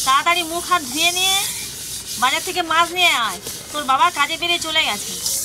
তাড়াতাড়ি মুখ হাত ধুয়ে নিয়ে বাজার থেকে মাছ নিয়ে আয়, তোর বাবা কাজে বেরিয়ে চলে গেছে।